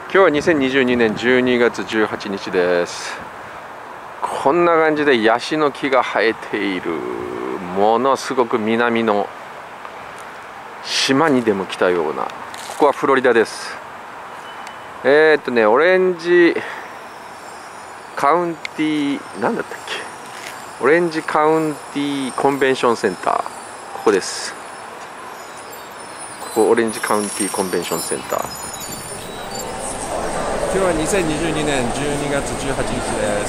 今日は2022年12月18日です。こんな感じでヤシの木が生えている、ものすごく南の島にでも来たような、ここはフロリダです。オレンジカウンティー、なんだったっけ、オレンジカウンティーコンベンションセンター、ここです。ここオレンジカウンティーコンベンションセンター。今日は2022年12月18日です。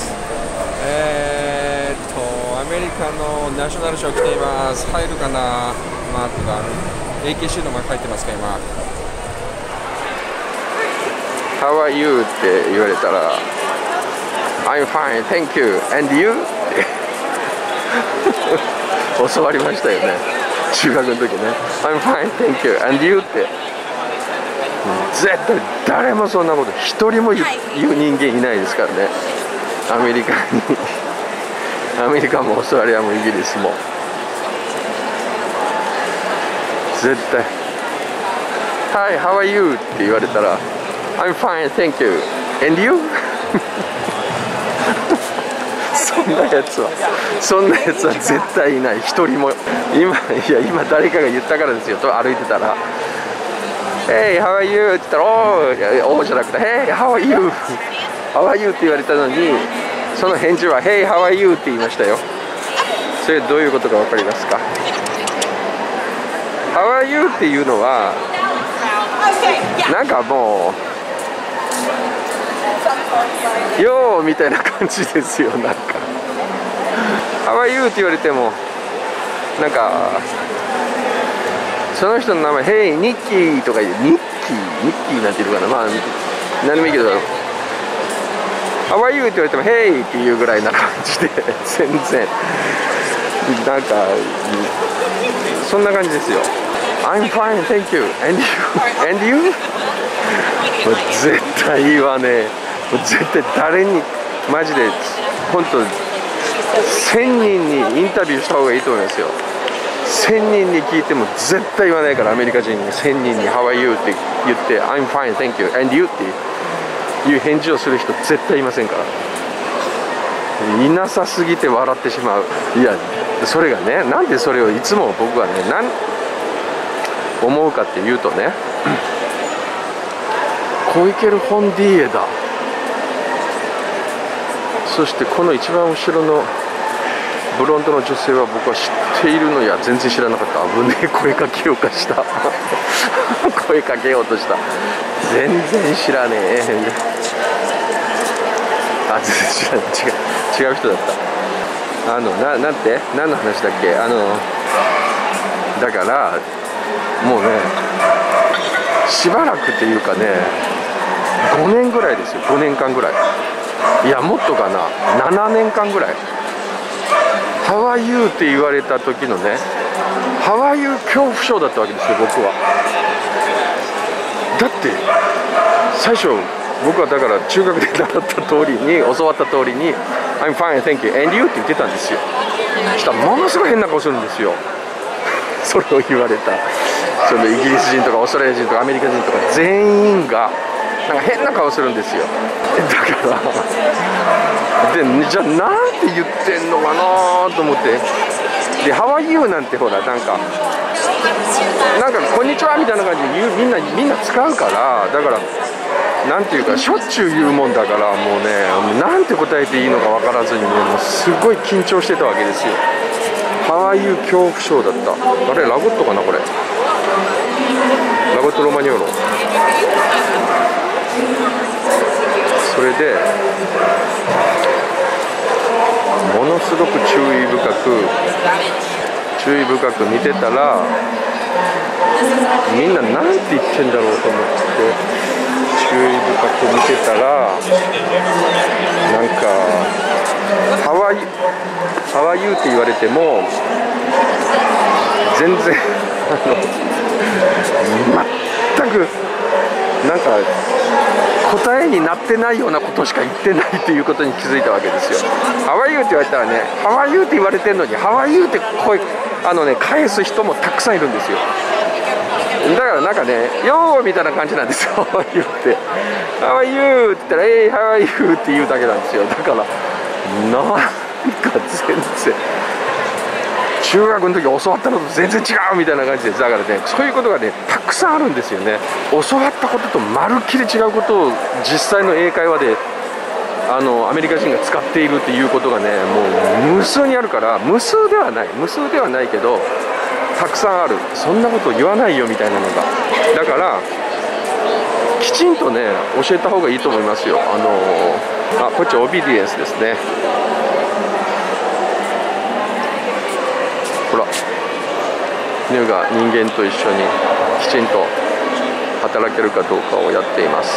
アメリカのナショナルショー来ています。入るかな、マークが。AKC のマーク入ってますか、今。How are you? って言われたら、I'm fine, thank you, and you? って教わりましたよね、中学の時ね。I'm fine, thank you, and you? って。絶対誰もそんなこと一人も言う人間いないですからね、アメリカに。アメリカもオーストラリアもイギリスも絶対「Hi, how are you?」って言われたら「I'm fine, thank you, and you?」そんなやつは絶対いない、一人も。今誰かが言ったからですよ、と歩いてたらHey, how are you? って言ったら、おーじゃなくて、Hey, how are you? How are you? って言われたのに、その返事は、Hey, how are you? って言いましたよ。それどういうことか分かりますか？ How are you? っていうのは、なんかもう、よーみたいな感じですよ、なんか。How are you? って言われても、なんか、その人の名前、ヘイ、ニッキーとか言う、ニッキーなんていうのかな、まあ、何でもいいけど、How are you? って言われても、ヘイっていうぐらいな感じで、全然、なんか、そんな感じですよ。I'm fine, thank you, and you? もう絶対言わねえ。もう絶対誰に、マジで、本当、1000人にインタビューした方がいいと思いますよ。1000人に聞いても絶対言わないから、アメリカ人に1000人に How are you? って言って I'm fine, thank you, and you? っていう返事をする人絶対いませんから。いなさすぎて笑ってしまう。いや、それがね、なんでそれをいつも僕はね、思うかっていうとね、コイケル・ホンディエだ。そしてこの一番後ろのブロンドの女性は僕は知っているのや、全然知らなかった。危ねえ、声かけようかした。声かけようとした。全然知らねえ。あ、全然知らない。違う人だった。なんて何の話だっけ。だからもうね、しばらくっていうかね、5年ぐらいですよ。5年間ぐらい。いや、もっとかな、7年間ぐらい。How are you? って言われた時のね、How are you? 恐怖症だったわけですよ、僕は。だって最初僕はだから中学で習った通りに、教わった通りに I'm fine, thank you, and you? って言ってたんですよ。そしたらものすごい変な顔するんですよ。それを言われたそのイギリス人とかオーストラリア人とかアメリカ人とか全員がなんか変な顔するんですよ。だからじゃあなんて言ってんのかなと思って、で「How are you?」なんてほらなんかこんにちはみたいな感じでみんな使うから、だからなんていうかしょっちゅう言うもんだから、もうね、なんて答えていいのか分からずにね、もうすごい緊張してたわけですよ。How are you? 恐怖症だった。あれラゴットかな、これラゴットロマニョーロ。それでものすごく注意深く見てたら、みんななんて言ってんだろうと思って注意深く見てたら、なんか「How are you?」って言われても全然全くなんか答えになってないようなことしか言ってないということに気づいたわけですよ。How are you? って言われたらね、How are you? って言われてるのに How are you? って返す人もたくさんいるんですよ。 だからなんかね、よーみたいな感じなんですよ言って「How are you?」って言ったら「Hey, how are you?」って言うだけなんですよ。だからなんか全然中学の時教わったのと全然違うみたいな感じです。だからね、そういうことがねたくさんあるんですよね。教わったこととまるっきり違うことを実際の英会話でアメリカ人が使っているっていうことがね、もう無数にあるから、無数ではないけどたくさんある。そんなこと言わないよみたいなのが、だからきちんとね教えた方がいいと思いますよ。こっちオビディエンスですね。ほら、犬が人間と一緒にきちんと働けるかどうかをやっています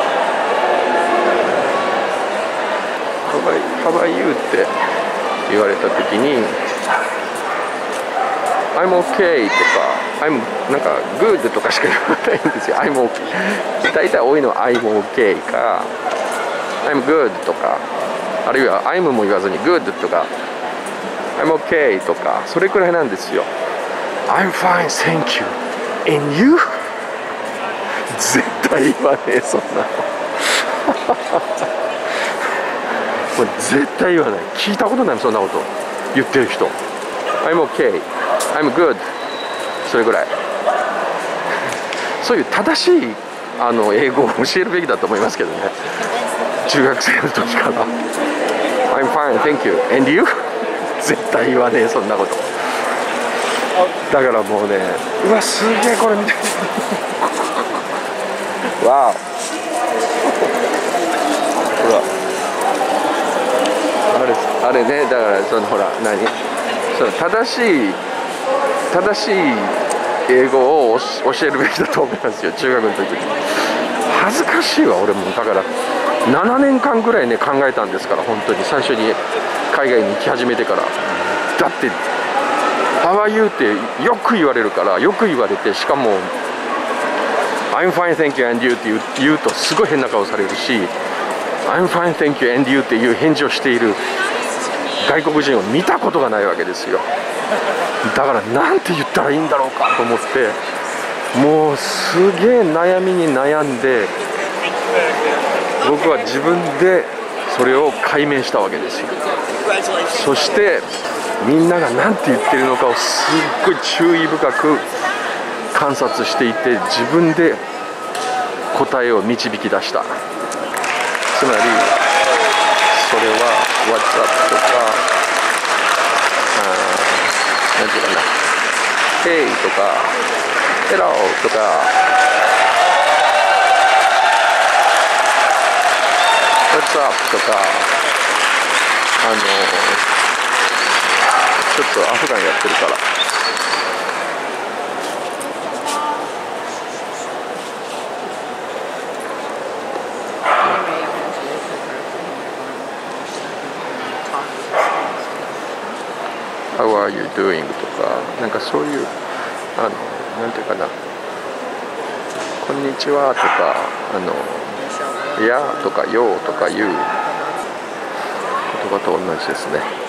。How about you? って言われた時にI'm okay とか I'm なんか good とかしか言わないんですよ。I'm okay 大体多いのは I'm okay か I'm good とか、あるいは I'm も言わずに good とか I'm okay とか、それくらいなんですよ。I'm fine, thank you. And you? 絶対言わねえ、そんなのもう絶対言わない。聞いたことないもん、そんなこと言ってる人。I'm okay, I'm good、 それぐらいそういう正しい英語を教えるべきだと思いますけどね、中学生の時から。I'm fine, thank you, and you? 絶対言わねえ、そんなこと。だからもうね、うわすげえこれ見てわあほらあれね、だからそのほらその正しい英語を教えるべきだと思いますよ、中学の時に。恥ずかしいわ俺も。だから7年間ぐらいね考えたんですから、本当に最初に海外に行き始めてから。だって「How are you?」ってよく言われるから、よく言われて、しかも「I'm fine, thank you, and you」って言うとすごい変な顔されるし、「I'm fine, thank you, and you」っていう返事をしている外国人を見たことがないわけですよ。だからなんて言ったらいいんだろうかと思って、もうすげえ悩みに悩んで、僕は自分でそれを解明したわけですよ。そしてみんなが何て言ってるのかをすっごい注意深く観察していて、自分で答えを導き出した。つまりそれは What's up とか、なんていうかな、Hey とか Hello とか、What's up とか、ちょっとアフガンやってるから。How are you doing? とか、なんかそういうなんていうかな、こんにちはとか、いやとかよとかいう言葉と同じですね。